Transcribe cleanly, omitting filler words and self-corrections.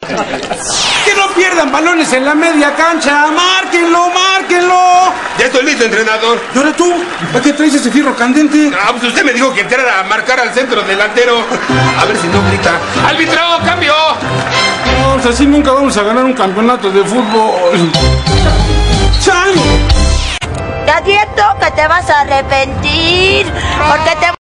Que no pierdan balones en la media cancha. ¡Márquenlo, márquenlo! Ya estoy listo, entrenador. ¿Y ahora tú? ¿Para qué traes ese fierro candente? Ah, pues usted me dijo que entrara a marcar al centro delantero. A ver si no grita. ¡Árbitro, cambio! No, pues así nunca vamos a ganar un campeonato de fútbol. ¡Chan! Te advierto que te vas a arrepentir, porque te